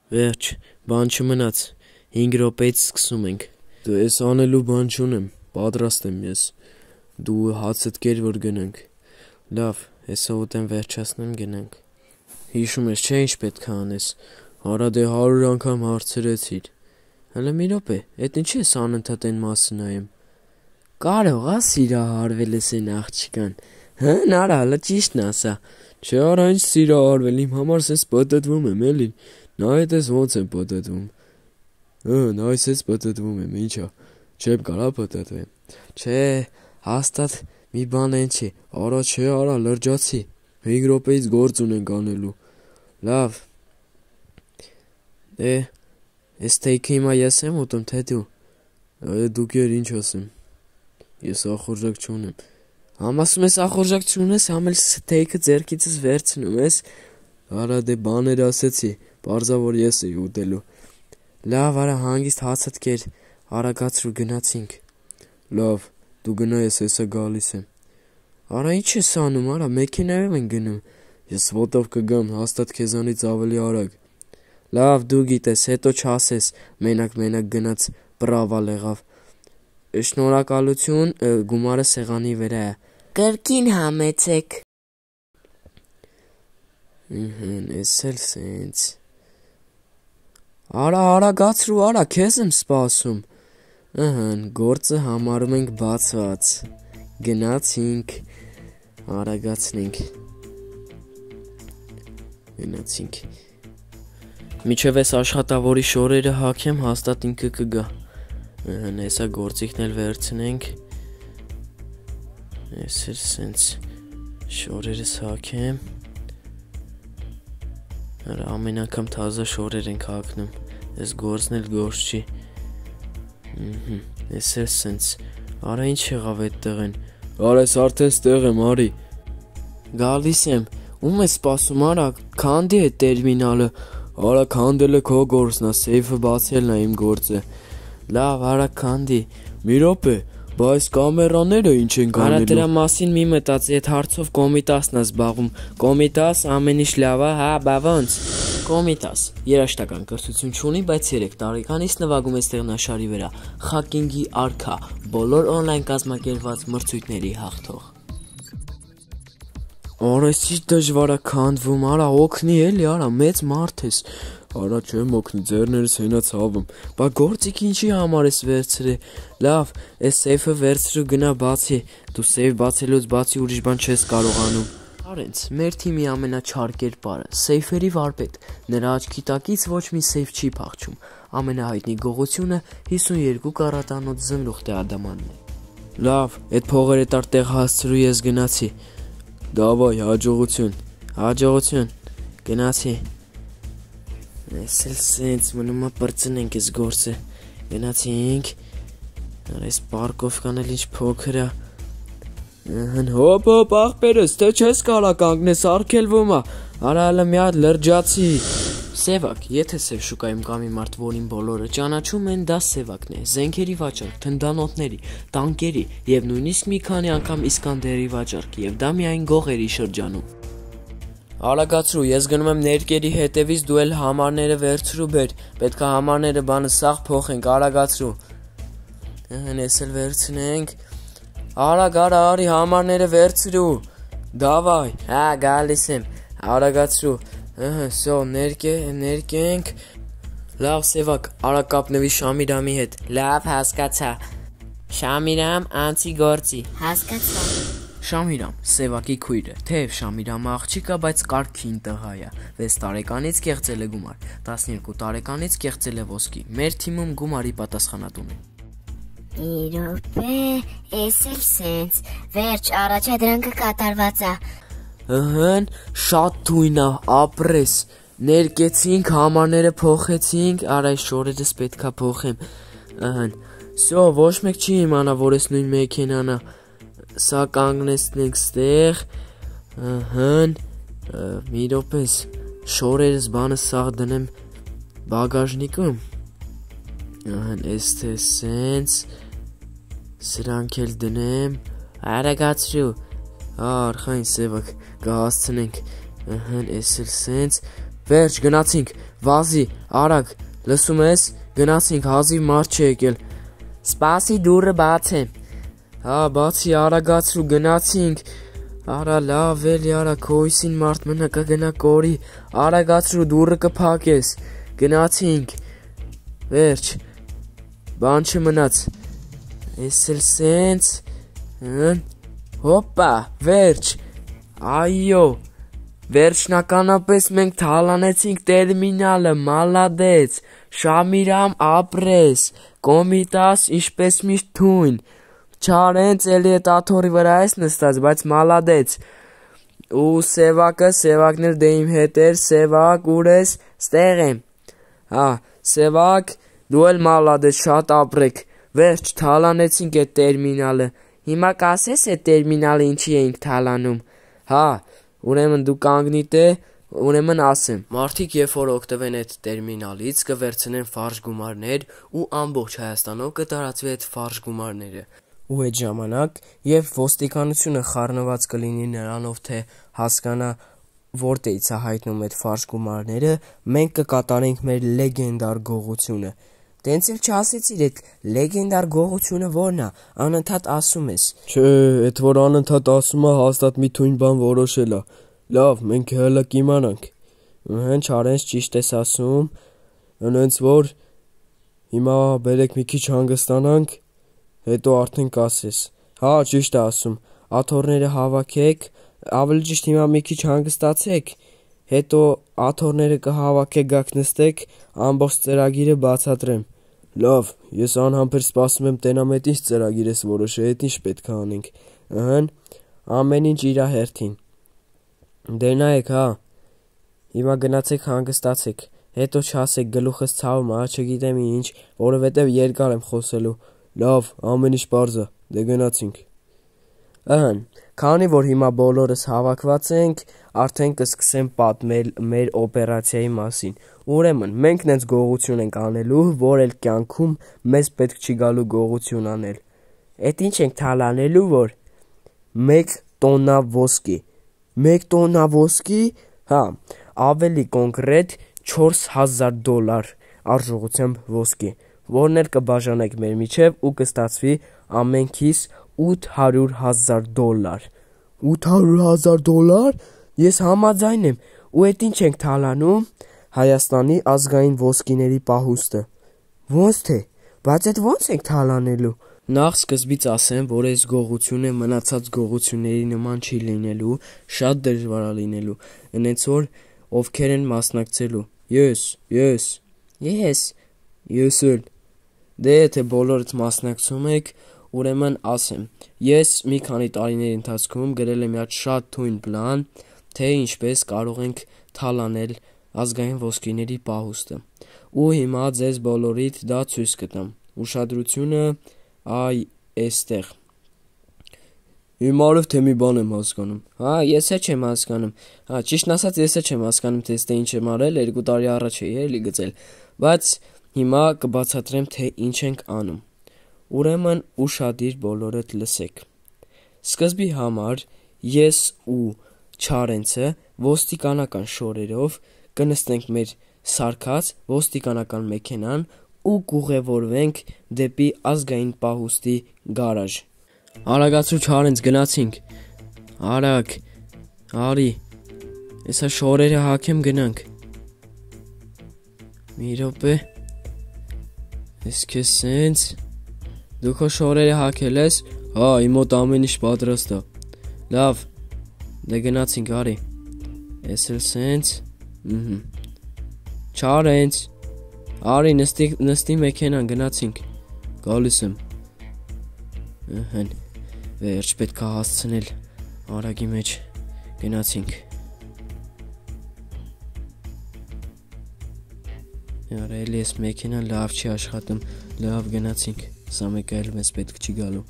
Վերջ, բան չմնաց, 5 րոպեից սկսում ենք։ Դու ես անելու բան չունեմ, պատրաստ եմ ես։ Դու հացդ կեր, որ գնանք։ Լավ, հեսա ուտեմ վերջացնեմ գնանք։ Հիշում ես, չէ՞ ինչ պետք է անես։ Արա դե 100 անգամ հարցրեցիր։ Հələ մի րոպե, էդ ինչի ես անընդհատ այն մասը նայեմ։ Կարող է սիրահարվել ես այն աղջկան։ Հն, արա, հələ ճիշտն ասա։ Չէ, արա, ինչ սիրահարվել, իմ համար սենց պտտվում եմ, էլի։ Նայ ես ոնց եմ պտտվում։ Նայ ես պտտվում եմ, ինչա։ Չեմ կարա պտտվեմ։ Չէ, հաստատ մի բան են չի։ Արա, չէ, արա, լրջացի։ 5 րոպեից գործ ունենք անելու։ Լավ։ Դե, ստեյքը հիմա ես եմ ուտում, թե դու։ Դուք էր ինչ ասեմ։ Ես ախորժակ չունեմ։ Համ ասում ես ախորժակ չունես, համ էլ ստեյքը ձեռքիցս վերցնում ես։ Արա դե բաներ ասեցի, պարզա որ ես էի ուտելու։ Լավ, արա հանգիստ հացդ կեր, արագացրու գնացինք։ Լավ, դու գնա ես հեսա գալիս եմ։ Արա ինչ ես անում, արա մեքենայով են գնում։ Ես ոտով կգամ, հաստատ քեզանից ավելի արագ։ Լավ, դու գիտես, հետո չասես, մենակ գնաց բրավալ եղավ։ Շնորհակալություն, գումարը սեղանի վրա է։ Կրկին համեցեք։ Էս էլ սենց։ Արա, արագացրու, արա, քեզ եմ սպասում։ Գործը համարում ենք բացված։ Գնացինք, արագացնենք։ Գնացինք։ Միջև ես աշխատավորի շորերը հագեմ, հաստատ ինքը կգա։ Հեսա գործիքն էլ վերցնենք։ Ես էլ սենց շորերս հագեմ։ Ամեն անգամ թազա շորեր ենք հագնում, ես գործն էլ գործ չի։ Ես էլ սենց, արա ինչ եղավ էդ տեղեն։ Արա ես արդեն ստեղ եմ, արի։ Գալիս եմ, ում ես սպասում, արա, քանդի է տերմինալը։ Արա քանդելը քո գործն է, սեյֆը բացելն է իմ գործը։ Լավ, արա քանդի, մի րոպե, բայց կամերաները ինչ են կանելու։ Արա դրա մասին մի մտածի, այդ հարցով Կոմիտասն է զբաղվում։ Կոմիտաս ամեն ինչ լավ է, հա, բա ոնց։ Կոմիտաս երաժշտական կրթություն չունի, բայց 3 տարեկանից նվագում է ստեղնաշարի վրա։ Խակինգի արքա, բոլոր օնլայն կազմակերպված մրցույթների հաղթող։ Արա ինչ դժվար է քանդվում, արա օգնի էլի, արա մեծ մարդ ես։ Արա չեմ օգնի, ձեռներս հենա ցավում։ Բա գործիք ինչի համար ես վերցրել։ Լավ, այս սեյֆը վերցրու գնա բացի։ Դու սեյֆ բացելուց բացի ուրիշ բան չես կարողանում։ Արենց, մեր թիմի ամենաչար կերպարը, սեյֆերի վարպետ։ Նրա աչքի տակից ոչ մի սեյֆ չի փախչում։ Ամենահայտնի գողությունը 52 կարատանոց զնլուխտե ադամանն է։ Լավ, այդ փողերը տեղ հասցրու ես գնացի։ Դավայ, հաջողություն։ Հաջողություն։ Գնացի։ Ես էլ սենց մնում է պրծնենք ես գործը։ Գնացինք։ Այս պարկովկան էլ ինչ փոքր է։ Հոպ, աղբերս, թե չես կարա կանգնես, արգելվում է։ Արա հələ մի հատ լրջացի։ Սևակ, եթե սև շուկայում կա մի մարդ, որին բոլորը ճանաչում են, դա Սևակն է։ Զենքերի վաճառք, թնդանոթների, տանկերի եւ նույնիսկ մի քանի անգամ Իսկանդերի վաճառք, եւ դա միայն գողերի շրջանում։ Արագացրու, ես գնում եմ ներկերի հետևից, դու էլ համարները վերցրու բեր։ Պետք է համարները բանը սաղ փոխենք, արագացրու։ Ես էլ վերցնենք։ Արագ, արա, արի համարները վերցրու։ Դավայ, հա, գալիս եմ։ Արագացրու։ Սո, ներկենք։ Լավ, Սևակ, արա կապնվի Շամիրամի հետ։ Լավ, հասկացա։ Շամիրամ, անցի գործի։ Հասկացա։ Շամիրամ, Սևակի քույրը, թեև Շամիրամը աղջիկ է, բայց կարգին տղա է։ 6 տարեկանից կեղծել է գումար, 12 տարեկանից կեղծել է ոսկի։ Մեր թիմում գումարի պատասխանատուն է։ Իրոպե, ես էլ սենց, վերջ, առաջադրանքը կատարված է։ Շատ թույն է, ապրես։ Ներկեցինք, համարները փոխեցինք, արա այս շորերս պետք է փոխեմ։ Սո, ոչ մեկ չի իմանա, որ ես նույն մեքենան է։ Սա կանգնեցնենք ստեղ։ Մի րոպես, շորերս բանը սաղ դնեմ բագաժնիկում։ Էստե սենց, սրանք էլ դնեմ, արագացրու, արխայն Սևակ, կհասցնենք, ես էլ սենց, Վերջ, գնացինք, վազի, արագ, լսում ես, գնացինք, հազիվ մարդ չի եկել։ Սպասի դուռը բաց է։ Հա, բացի, արագացրու, գնացինք։ Արա լավ էլի արա քոյսին մարդ մնա կգնա կորի, արագացրու դուռը կփակես, գնացինք, վերջ, բան չմնաց, ես էլ սենց, հոպա, վերջ, այո, վերջնականապես մենք թալանեցինք տերմինալը, մալադեց, Շամիրամ ապրես, կոմիտաս ինչպես միշտ թույն, Չարենց էլի էտ աթորի վրա ես նստած, բայց մալադեց, ու սևակն էլ դե իմ հետ էր, սևակ ուր ես, ստեղ եմ, հա, սևակ, դու էլ մալադեց, շատ ապրեք, վերջ, թալանեցինք էտ տերմինալը, հիմա կասես էտ տերմինալը ինչի էինք թալանում, հա, ուրեմն դու կանգնիտ է, ուրեմն ասեմ, մարդիկ երբ որ օգտվեն այդ տերմինալից կվերցնեն ֆարժ գումարներ ու ամբողջ Հայաստանով կտարածվի այդ ֆարժ գումարները ու այդ ժամանակ երբ ոստիկանությունը խառնված կլինի նրանով թե հասկանա որտեղից է հայտնում այդ ֆարժ գումարները մենք կկատարենք մեր լեգենդար գողությունը Տենց էլ չասեցիր այդ լեգենդար գողությունը որն է անընդհատ ասում ես Չէ այդ որ անընդհատ ասում է հաստատ մի թույն բան որոշել է Լավ, մենք հələ կիմանանք։ Հենց Չարենց ճիշտ ես ասում, հենց որ հիմա բերեք մի քիչ հանգստանանք, հետո արդեն կասես։ Հա, ճիշտ է ասում։ Աթոռները հավաքեք, ավելի ճիշտ հիմա մի քիչ հանգստացեք, հետո աթոռները կհավաքեք, գաք նստեք, ամբողջ ծրագիրը բացատրեմ։ Լավ, ես անհամբեր սպասում եմ տենամ այդ ինչ ծրագիր ես որոշել, այդ ինչ պետք է անենք։ Ամեն ինչ իր հերթին։ Դե նայեք, հա, հիմա գնացեք հանգստացեք, հետո չասեք գլուխս ցավում է, չգիտեմ ինչ, որովհետև երկար եմ խոսելու, լավ, ամեն ինչ պարզ է, դե գնացինք։ Քանի որ հիմա բոլորս հավաքված ենք, արդեն կսկսեմ պատմել մեր օպերացիայի մասին, ուրեմն մենք նենց գողություն ենք անելու, որ էլ կյանքում մեզ պետք չի գալու գողություն անել, էդ ինչ ենք թալանելու, որ 1 տոննա ոսկի 1 տոննա ոսկի, հա, ավելի կոնկրետ $4000 արժողությամբ ոսկի, որն էլ կբաժանենք մեր միջև ու կստացվի ամենքիս $800,000 $800,000 ես համաձայն եմ ու այդ ինչ ենք թալանում Հայաստանի ազգային ոսկիների պահուստը ոնց թե, բայց այդ ոնց ենք թալանելու Նախ սկզբից ասեմ, որ այս գողությունը մնացած գողությունների նման չի լինելու, շատ դժվար է լինելու, այնց որ ովքեր են մասնակցելու, ես էլ, դե եթե բոլորդ մասնակցում եք, ուրեմն ասեմ, ես մի քանի տարիների ընթացքում գրել եմ մի շատ թույն պլան, թե ինչպես կարող ենք թալանել ազգային ոսկիների պահուստը, ու հիմա ձեզ բոլորիդ դա ցույց կտամ, ուշադրությունը Այ, էստեղ Իմ արև թե մի բան եմ հասկանում Հա, ես է չեմ հասկանում Հա, ճիշտն ասած ես է չեմ հասկանում թե ստե ինչ եմ արել 2 տարի առաջ էի էլի գծել Բայց հիմա կբացատրեմ թե ինչ ենք անում Ուրեմն ուշադիր բոլորդ լսեք Սկզբի համար ես ու Չարենցը ոստիկանական շորերով կնստենք մեր սարքած ոստիկանական մեքենան ու կուղևորվենք դեպի ազգային պահուստի գարաժ Արագացրու Չարենց գնացինք Արագ Արի Էսա շորերը հակեմ գնանք Մի րոպե Ես քեզ սենց Դու քո շորերը հակել ես Հա իմ մոտ ամեն ինչ պատրաստ է Լավ Դե գնացինք արի Ես էլ սենց Չարենց Արի նստի մեքենան գնացինք Գալիս եմ Վերջ պետք է հասցնել Արագի մեջ գնացինք Արելի ես մեքենան լավ չի աշխատում Լավ գնացինք Սա մեկը էլ մեզ պետք չի գալու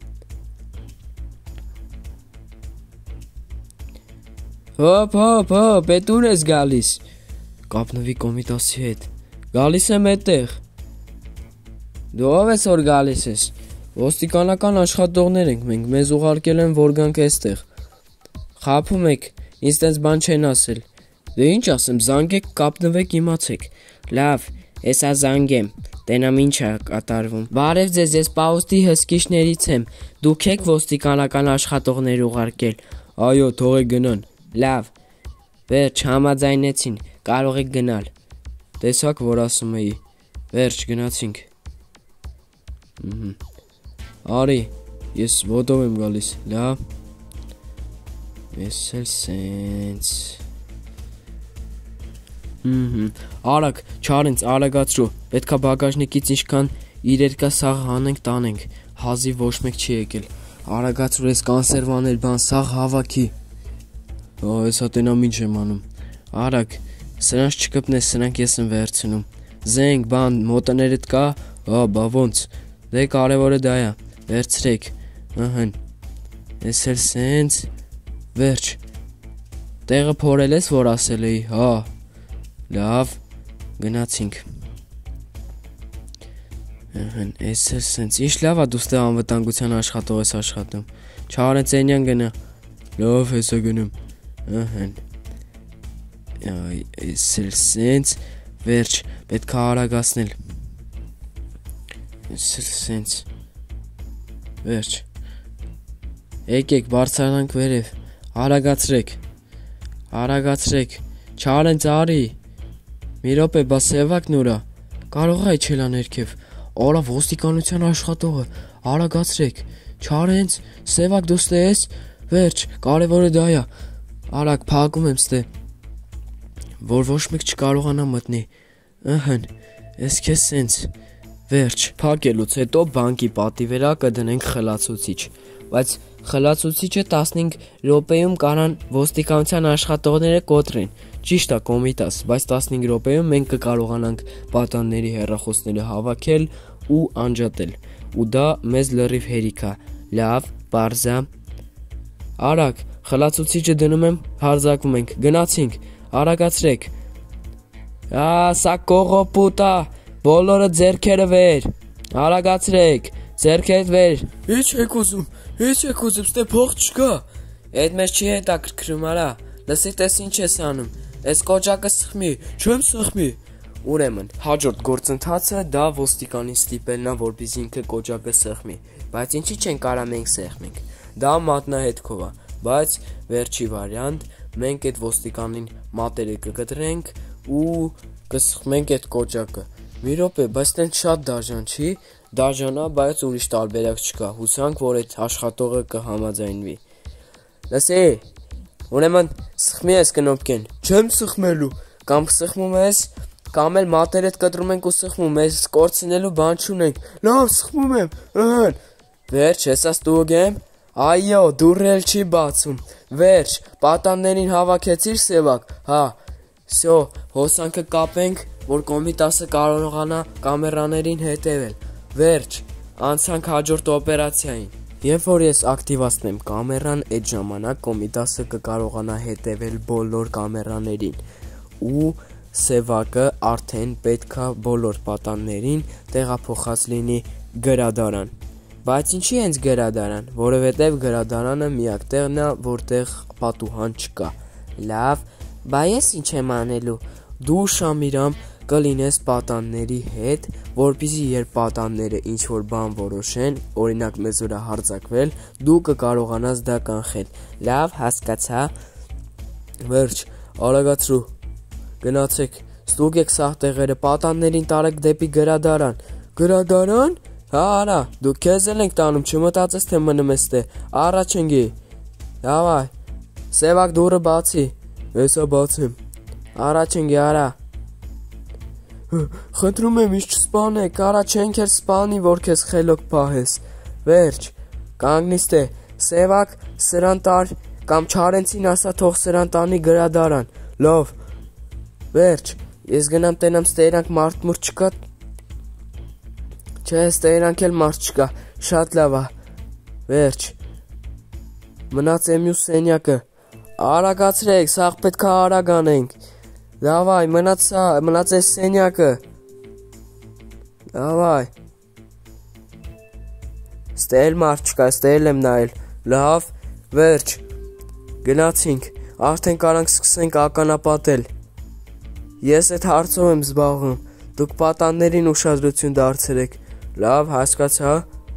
Հոպ, էդ ուր ես գալիս Կապնվի կոմիտասի հետ Գալիս եմ այդտեղ Դու ով ես որ գալիս ես Ոստիկանական աշխատողներ ենք մենք Մեզ ուղարկել են որ գանք այստեղ Խաբում եք Ինձ տենց բան չեն ասել Դե ինչ ասեմ, զանգեք, կապնվեք, իմացեք։ Լավ, հեսա զանգեմ։ Տենամ ինչ է կատարվում։ Բարև ձեզ, ես Պաուստի հսկիչներից եմ։ Դուք եք ոստիկանական աշխատողներ ուղարկել։ Այո, թողեք գնան։ Լավ։ Վերջ համաձայնեցին, կարող եք գնալ։ Տեսակ, որ ասում էի։ Վերջ գնացինք։ Արի, ես ոտով եմ գալիս, լավ։ Ես էլ սենց։ Արագ, չարենց, արագացրու։ Պետքա բագաժնիկից ինչքան իրեր կա սաղ հանենք տանենք։ Հազիվ ոչ մեկ չի եկել։ Արագացրու, ես կանսերվաներ բան սաղ հավաքի։ Հեսա տենամ ինչ եմ անում։ Արագ, սրանց չկպնես, սրանք ես եմ վերցնում։ Զենք, բան, մոտներդ կա։ Բա ոնց։ Դե կարևորը դա է։ Վերցրեք։ Ես էլ սենց։ Վերջ։ Տեղը փորել ես, որ ասել էի, հա։ Լավ, գնացինք։ Ես էլ սենց, ինչ լավ է դու ստեղ անվտանգության աշխատող ես աշխատում։ Չարենց էնյան գնա։ Լավ, հեսա գնում։ Ես էլ սենց, վերջ, պետք է արագացնել։ Ես էլ սենց, վերջ։ Եկեք, բարձրանանք վերև, արագացրեք, չարենց արի։ Մի րոպե, բա Սևակն ուրա, կարող է իջել ներքև, արա ոստիկանության աշխատողը, արագացրեք, չարենց, Սևակ դու ստե ես, վերջ, կարևորը դա է, արագ փակում եմ ստե, որ ոչ մեկ չկարողանա մտնի, ես քեզ սենց, վերջ, փակելուց հետո բանկի պատի վրա կդնենք խլացուցիչ, բայց խլացուցիչը 15 րոպեում կարան ոստիկանության աշխատողները կոտրեն, ճիշտ է կոմիտաս, բայց 15 րոպեում մենք կկարողանանք պատանների հեռախոսները հավաքել ու անջատել, ու դա մեզ լրիվ հերիք է, լավ, պարզա, արագ, խլացուցիչը դնում եմ, հարձակվում ենք, գնացինք, արագացրեք, սա կողոպուտ է, բոլորը ձեռքերը վեր, արագացրեք, ձեռքերդ վեր, Ինչ եք ուզում, ստե փող չկա։ Էդ մեզ չի հետաքրքրում արա, լսի տես ինչ ես անում, ես կոճակը սխմի, Չեմ սխմի։ Ուրեմն, հաջորդ գործընթացը դա ոստիկանին ստիպելն է, որպեսզի ինքը կոճակը սխմի, բայց ինչի չեն կարա մենք սեղմենք, դա մատնահետքով է, բայց վերջի վարիանտ, մենք այդ ոստիկանին մատերը կկտրենք ու կսխմենք այդ կոճակը, մի րոպե, բայց տենց շատ դաժան չի, դաժան է, բայց ուրիշ տարբերակ չկա, հուսանք, որ այդ աշխատողը կհամաձայնվի, լսի, ուրեմն սխմի ես կնոպկեն, Չեմ սխմելու։ կամ սխմում ես, կամ էլ մատերդ կտրում ենք ու սխմում, ես կորցնելու բան չունենք, Լավ, սխմում եմ, Վերջ, հեսա ստուգ եմ, այո, դուրը էլ չի բացում, վերջ, պատաններին հավաքեցիր Սևակ, հա, սյո, հոսանքը կապենք, որ կոմիտասը կարողանա կամերաներին հետևել, վերջ, անցանք հաջորդ օպերացիային, երբ որ ես ակտիվացնեմ կամերան, այդ ժամանակ կոմիտասը կկարողանա հետևել բոլոր կամերաներին ու Սևակը արդեն պետքա բոլոր պատաններին տեղափոխած լինի գրադարան, բայց ինչի հենց գրադարան, որովհետև գրադարանը միակ տեղն է, որտեղ պատուհան չկա, լավ, բա ես ինչ եմ անելու, դու Շամիրամ կլինես պատանների հետ, որպեսզի երբ պատանները ինչ-որ բան որոշեն, օրինակ մեզ վրա հարձակվել, դու կկարողանաս դա կանխել, լավ, հասկացա, Վերջ, արագացրու, գնացեք, ստուգեք սաղ տեղերը, պատաններին տարեք դեպի գրադարան, գրադարան, հա արա, դու քեզ էլ ենք տանում, չմտածես թե մնում ես տե, առաջ ընգի, դավայ, Սևակ դուրը բացի, Հեսա բացեմ, առաջ ընգի արա, Խնդրում եմ, ինչ չսպանեք, արա չենք էր սպանի, որ քեզ խելոք պահես, վերջ, կանգնից տե, Սևակ սրան տար, կամ չարենցին ասա թող սրան տանի գրադարան, Լավ, վերջ, ես գնամ տենամ ստերանք մարդ մուրդ չկա, չէ, ստերանք էլ մարդ չկա, շատ լավ է, վերջ, մնաց էմյուս սենյակը, արագացրեք, սաղ պետք է արագ անենք, դավայ, մնաց ես սենյակը, դավայ, ստե էլ մարդ չկա, ստե էլ եմ նայել, լավ, վերջ, գնացինք, Արդեն կարանք սկսենք ականապատել։ Ես այդ հարցով եմ զբաղվում։ Դուք պատաններին ուշադրություն դարձրեք։ Լավ, հասկացա։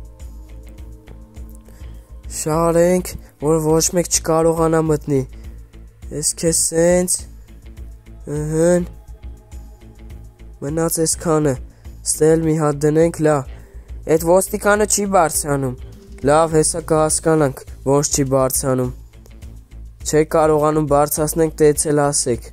Շարենք, որ ոչ մեկ չկարողանա մտնի։ Ես քեզ սենց։ Ըհն։ Մնաց այսքանը։ Ստել մի հատ դնենք, լավ։ Այդ ոստիկանը չի բարձրանում։ Լավ, հեսա կհասկանանք, ոնց չի բարձրանում։ Չեք կարողանում բարձրացնենք, թե էլ ասեք։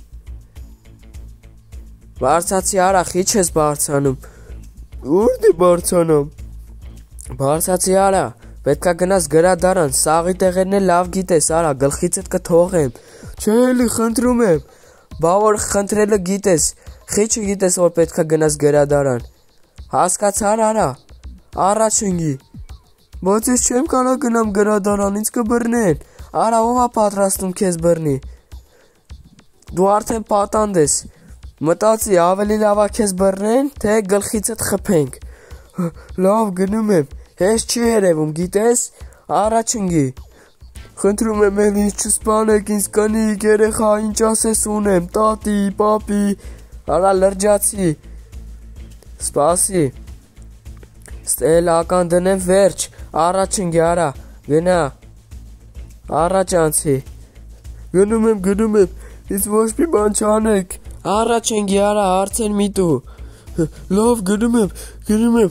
Բարձացի արա, խիչ ես բարձրանում։ Ուր դի բարձրանամ։ Բարձացի արա, պետքա գնաս գրադարան, սաղի տեղերն էլ լավ գիտես, արա, գլխիցդ կթողեմ։ Չէ էլի, խնդրում եմ։ Բա որ խնդրելը գիտես, խիչը գիտես, որ պետքա գնաս գրադարան։ Հասկացար արա, առաջ ընկի։ Բայց ես չեմ կարող գնամ գրադարան, ինձ կբռնեն։ Արա, ով է պատրաստում քեզ բռնի։ Դու արդեն պատանդ ես։ Մտածի, ավելի լավ է քեզ բռնեն, թե գլխիցդ խփենք։ Լավ, գնում եմ։ Հեշտ չի երևում, գիտես։ Առաջ ընկի։ Խնդրում եմ, էլ ինձ չսպանեք, ինձ կնիկ, երեխա, ինչ ասես ունեմ, տատի, պապի։ Արա, լրջացի։ Սպասի։ Ստել ական դնեմ վերջ։ Առաջ ընկի, արա, գնա։ Առաջ անցի։ Գնում եմ, ինձ ոչ մի բան չանեք։ Առաջ ընկի, արա, հարցեր մի տու։ Լավ, գնում եմ։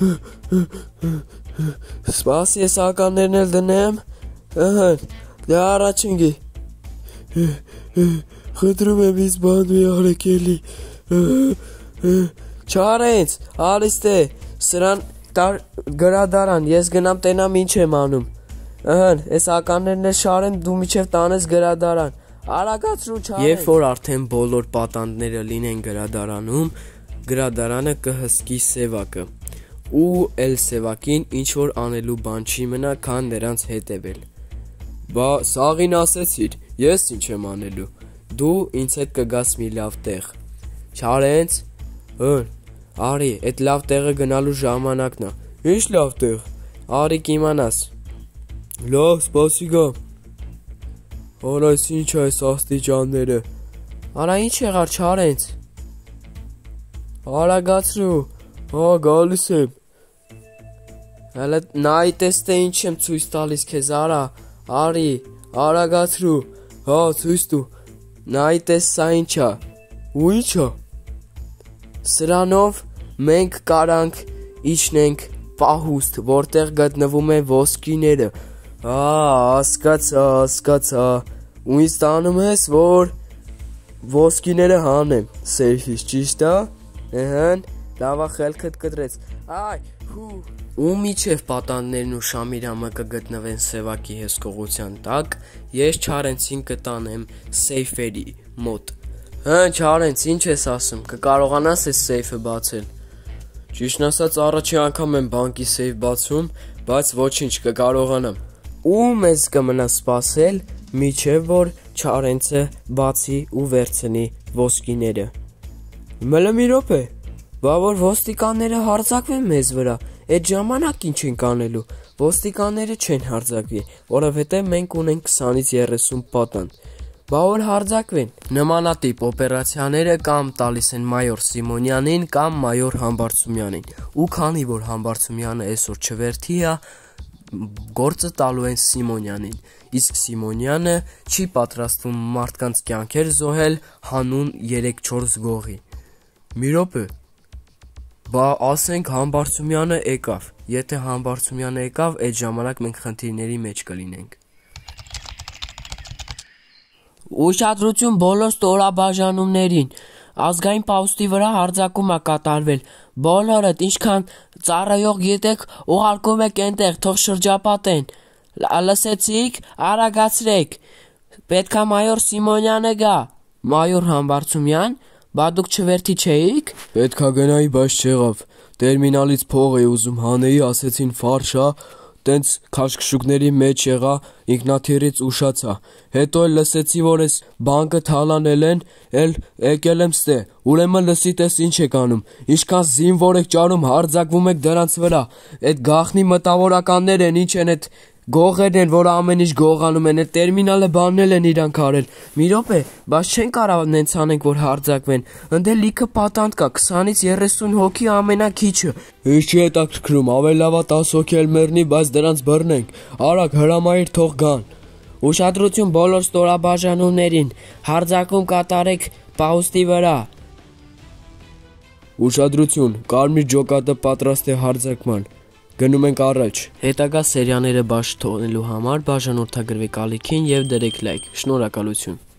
Սպասի, ես ականներն էլ դնեմ։ Ըհն, դե առաջ ընկի։ Խնդրում եմ, ինձ բան մի արեք էլի։ Չարենց, ալիստե, սրան գրադարան, ես գնամ տենամ ինչ եմ անում։ Ըհն, ես ականներն էլ շարեմ, դու միջև տանես գրադարան։ Արագացրու չարենց։ Երբ որ արդեն բոլոր պատանդները լինեն գրադարանում, գրադարանը կհսկի սևակը։ Ու էլ սևակին ինչ որ անելու բան չի մնա, քան նրանց հետևել։ Բա սաղին ասեցիր, ես ինչ եմ անելու։ Դու ինձ հետ կգաս մի լավ տեղ։ Չարենց։ Արի, այդ լավ տեղը գնալու ժամանակն է։ Ինչ լավ տեղ։ Արի կիմանաս։ Լավ, սպասի գամ։ Արա, ինչ է այս աստիճանները։ Արա, ինչ եղար, Չարենց։ Արագացրու։ Հա, գալիս եմ։ Հələ նայի տեստե ինչ եմ ցույց տալիս քեզ, արա։ Արի, արագացրու։ Հա, ցույց տու։ Նայի տես սա ինչ է։ Ու ինչ է։ Սրանով մենք կարանք իջնենք պահուստ, որտեղ գտնվում են ոսկիները։ Հասկացա։ Ու ինձ տանում ես, որ ոսկիները հանեմ։ Սեյֆից, ճիշտ է։ Ըհն, լավա խելքդ կտրեց։ Այ, ու միջև պատաններն ու Շամիրամը կգտնվեն սևակի հսկողության տակ, ես Չարենցին կտանեմ սեյֆերի մոտ։ Չարենց, ինչ ես ասում, կկարողանաս այս սեյֆը բացել։ Ճիշտն ասած, առաջի անգամ եմ բանկի սեյֆ բացում, բայց ոչինչ, կկարողանամ։ Ու մեզ կմնա սպասել, միջև որ Չարենցը բացի ու վերցնի ոսկիները։ Մելը մի րոպե, բա որ ոստիկանները հարձակվեն մեզ վրա, այդ ժամանակ ինչ ենք անելու։ Ոստիկանները չեն հարձակվի, որովհետև մենք ունենք 20-ից 30 պատան։ Բա որ հարձակվեն։ Նմանատիպ օպերացիաները կամ տալիս են մայոր Սիմոնյանին կամ մայոր Համբարձումյանին։ Ու քանի որ Համբարձումյանը այսօր չվերթի է, գործը տալու են Սիմոնյանին, իսկ Սիմոնյանը չի պատրաստվում մարդկանց կյանքեր զոհել հանուն 3-4 գողի։ Մի րոպե, բա ասենք Համբարձումյանը եկավ, եթե Համբարձումյանը եկավ, այդ ժամանակ մենք խնդիրների մեջ կլինենք։ Ուշադրություն բոլոր ստորաբաժանումներին, ազգային պահուստի վրա հարձակում է կատարվել, բոլորդ ինչքան ծառայող գիտեք ուղարկում եք այնտեղ, թող շրջապատեն, լսեցիք, արագացրեք, պետքա մայոր Սիմոնյանը գա, մայոր Համբարձումյան, բա դուք չվերթի չէիք։ Պետքա գնայի, բայց չեղավ, տերմինալից փող էի ուզում հանեի, ասեցին ֆարշա, տենց քաշքշուկների մեջ եղա, ինքնաթիռից ուշացա, հետո էլ լսեցի, որ այս բանկը թալանել են, էլ եկել եմ ստե, ուրեմն լսի տես ինչ եք անում, ինչքան զինվոր եք ճարում, հարձակվում եք դրանց վրա, այդ գաղտնի մտավորականներ են, ինչ են այդ Գողերն են, որ ամեն ինչ գողանում են, այդ տերմինալը բաննել են իրանք արել։ Մի րոպե, բայց չեն կարող նենց անենք, որ հարձակվեն։ Ընդ լիքը պատանդ կա, 20-ից 30 հոգի ամենաքիչը։ Ինչ չի հետաքրքրում, ավելի լավ է 10 հոգի էլ մեռնի, բայց դրանց բռնենք։ Արագ հրամայիր թող գան։ Ուշադրություն բոլոր ստորաբաժանումներին, հարձակում կատարեք Պաուստի վրա։ Ուշադրություն, կարմիր ջոկատը պատրաստ է հարձակման։ Գնում ենք առաջ։ Հետագա սերիաները բաշխ թողնելու համար բաժանորդագրվեք ալիքին եւ դրեք լայք։ Շնորհակալություն։